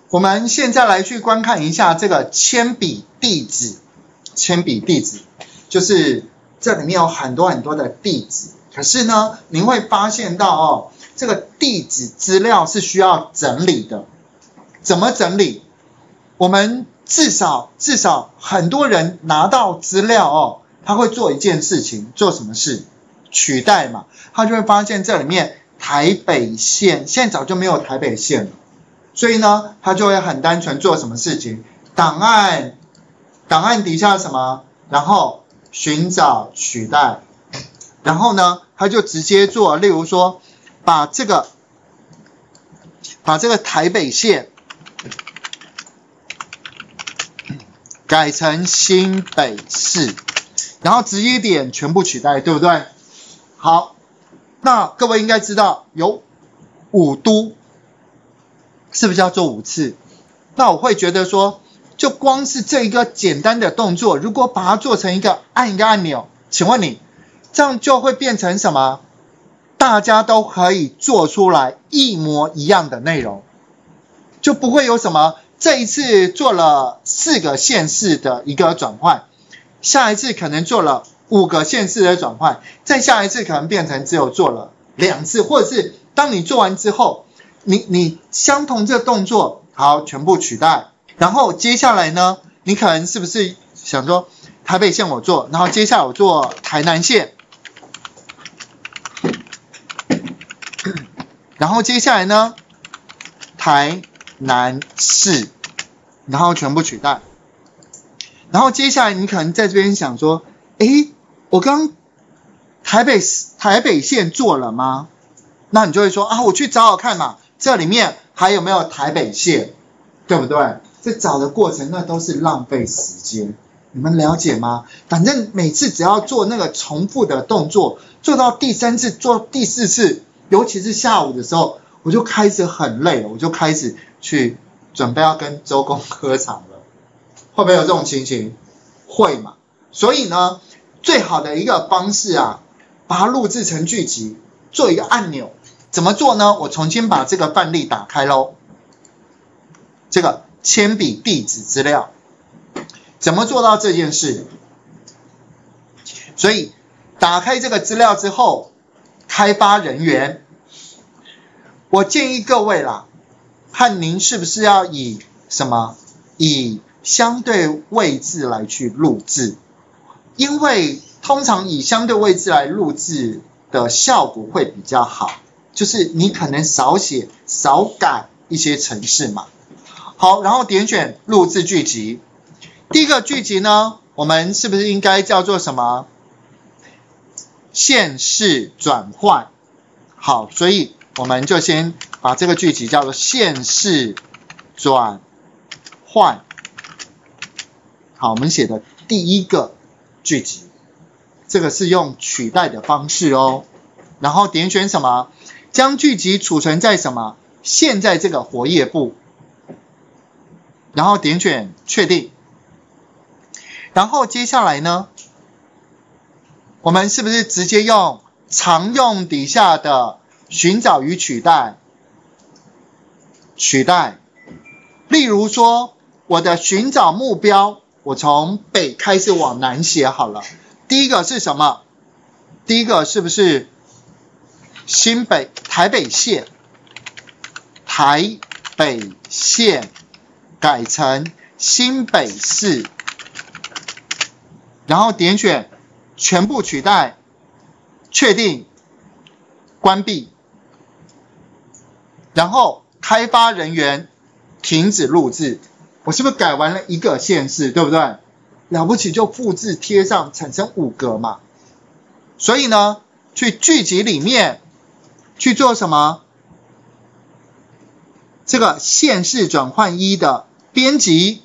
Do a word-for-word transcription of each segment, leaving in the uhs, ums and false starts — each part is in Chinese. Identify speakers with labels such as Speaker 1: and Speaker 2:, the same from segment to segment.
Speaker 1: 我们现在来去观看一下这个铅笔地址，铅笔地址就是这里面有很多很多的地址，可是呢，您会发现到哦，这个地址资料是需要整理的。怎么整理？我们至少至少很多人拿到资料哦，他会做一件事情，做什么事？取代嘛，他就会发现这里面台北县现在早就没有台北县了。所以呢，他就会很单纯做什么事情？档案，档案底下什么？然后寻找取代，然后呢，他就直接做，例如说，把这个，把这个台北县改成新北市，然后直接点全部取代，对不对？好，那各位应该知道有五都。是不是要做五次？那我会觉得说，就光是这一个简单的动作，如果把它做成一个按一个按钮，请问你这样就会变成什么？大家都可以做出来一模一样的内容，就不会有什么这一次做了四个县市的一个转换，下一次可能做了五个县市的转换，再下一次可能变成只有做了两次，或者是当你做完之后。你你相同这个动作，好，全部取代，然后接下来呢，你可能是不是想说台北县我做，然后接下来我做台南县，然后接下来呢，台南市，然后全部取代，然后接下来你可能在这边想说，诶，我刚台北台北县做了吗？那你就会说啊，我去找找看嘛。这里面还有没有台北县，对不对？这找的过程那都是浪费时间，你们了解吗？反正每次只要做那个重复的动作，做到第三次、做第四次，尤其是下午的时候，我就开始很累了，我就开始去准备要跟周公喝茶了。会不会有这种情形？会嘛？所以呢，最好的一个方式啊，把它录制成剧集，做一个按钮。怎么做呢？我重新把这个范例打开咯。这个铅笔地址资料，怎么做到这件事？所以打开这个资料之后，开发人员，我建议各位啦，看您是不是要以什么？以相对位置来去录制，因为通常以相对位置来录制的效果会比较好。就是你可能少写少改一些程式嘛。好，然后点选录制剧集。第一个剧集呢，我们是不是应该叫做什么？县市转换。好，所以我们就先把这个剧集叫做县市转换。好，我们写的第一个剧集，这个是用取代的方式哦。然后点选什么？将剧集储存在什么？现在这个活页簿，然后点选确定。然后接下来呢，我们是不是直接用常用底下的寻找与取代？取代。例如说，我的寻找目标，我从北开始往南写好了。第一个是什么？第一个是不是新北台北县？台北县改成新北市，然后点选全部取代，确定，关闭，然后开发人员停止录制。我是不是改完了一个县市，对不对？了不起就复制贴上，产生五格嘛。所以呢，去剧集里面去做什么？这个县市转换一的编辑，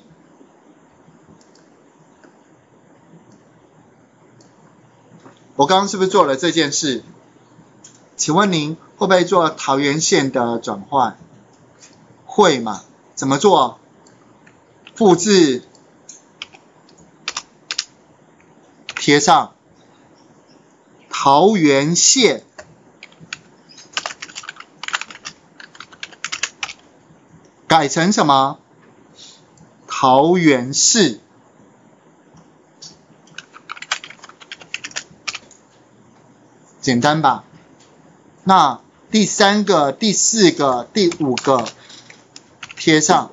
Speaker 1: 我刚刚是不是做了这件事？请问您会不会做桃园县的转换？会嘛？怎么做？复制，贴上桃园县， 改成什么？桃园市。简单吧？那第三个、第四个、第五个贴上。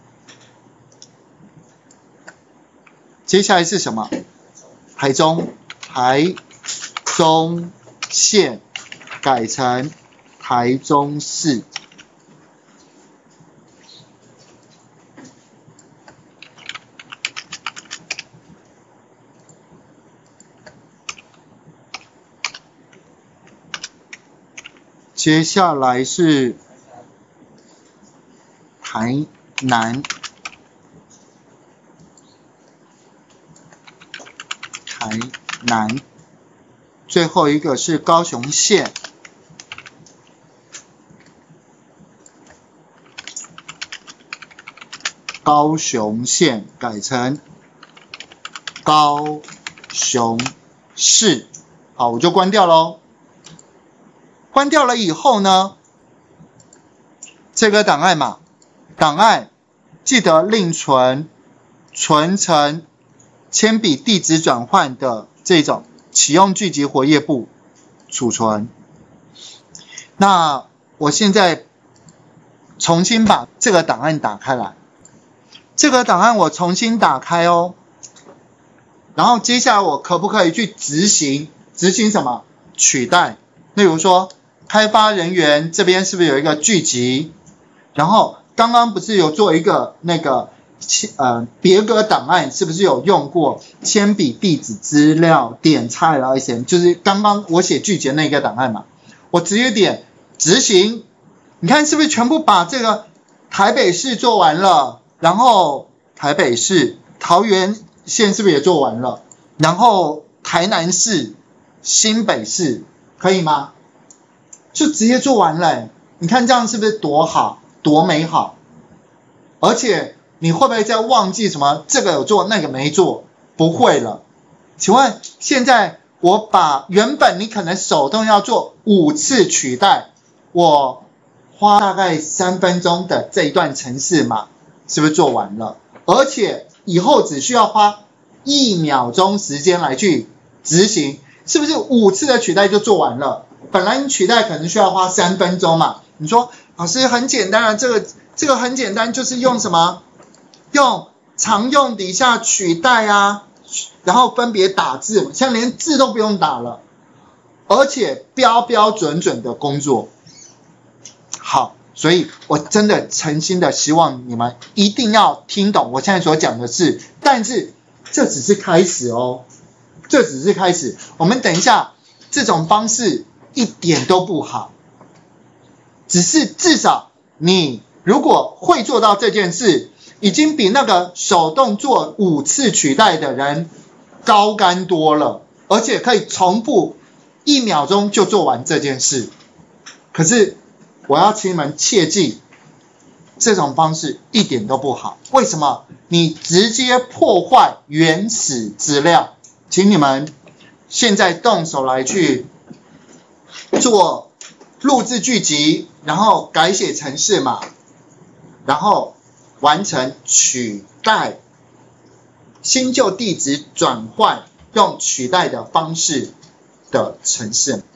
Speaker 1: 接下来是什么？台中，台中县改成台中市。接下来是台南，台南，最后一个是高雄县，高雄县改成高雄市。好，我就关掉咯。关掉了以后呢，这个档案嘛，档案记得另存，存成铅笔地址转换的这种启用剧集活页簿储存。那我现在重新把这个档案打开来，这个档案我重新打开哦，然后接下来我可不可以去执行？执行什么？取代。例如说，开发人员这边是不是有一个剧集？然后刚刚不是有做一个那个呃别格档案，是不是有用过铅笔地址资料点 X L S M， 就是刚刚我写剧集的那个档案嘛？我直接点执行，你看是不是全部把这个台北市做完了？然后台北市、桃园县是不是也做完了？然后台南市、新北市可以吗？就直接做完了，你看这样是不是多好，多美好？而且你会不会再忘记什么这个有做那个没做？不会了。请问现在我把原本你可能手动要做五次取代，我花大概三分钟的这一段程式嘛，是不是做完了？而且以后只需要花一秒钟时间来去执行，是不是五次的取代就做完了？本来你取代可能需要花三分钟嘛，你说老师很简单啊，这个这个很简单，就是用什么？用常用底下取代啊，然后分别打字，现在连字都不用打了，而且标标准准的工作。好，所以我真的诚心的希望你们一定要听懂我现在所讲的事，但是这只是开始哦，这只是开始，我们等一下这种方式一点都不好，只是至少你如果会做到这件事，已经比那个手动做五次取代的人高竿多了，而且可以重复一秒钟就做完这件事。可是我要请你们切记，这种方式一点都不好。为什么？你直接破坏原始资料。请你们现在动手来去做录制剧集，然后改写程式码，然后完成取代新旧地址转换，用取代的方式的程式。